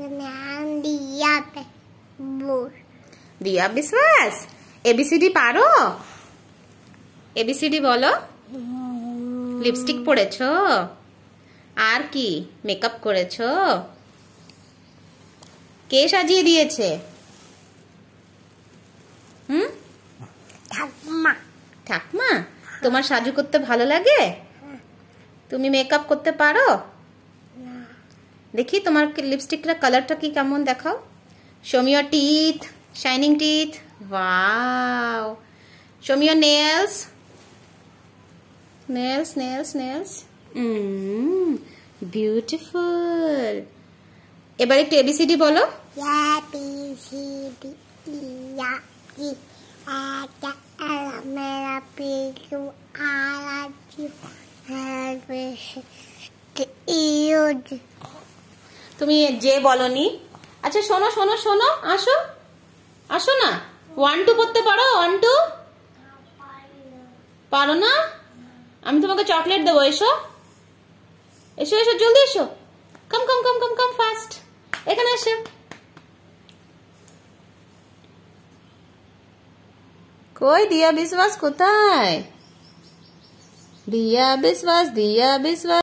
দিয়া বিশ্বাস এবিসিডি পারো? এবিসিডি বলো। লিপস্টিক পরেছো? আর কি মেকআপ করেছো? কে সাজিয়ে দিয়েছে? ঠাকুমা। ঠাকুমা? তোমার সাজু করতে ভালো লাগে? তুমি মেকআপ করতে পারো? দেখি তোমার লিপস্টিকটা কালারটা কি কেমন দেখাও। Show me your teeth, shining teeth. Wow. Show me your nails. Nails. Beautiful. এবার একটু এবিসিডি বলো। তুমি যে বলনি। আচ্ছা শোনো আসো না। 1 2 পড়তে পারো? 1 2 পারো না? আমি তোমাকে চকলেট দেবো। এসো জলদি এসো। Come fast. এখানে এসো। কই দিয়া বিশ্বাস কোথায়? দিয়া বিশ্বাস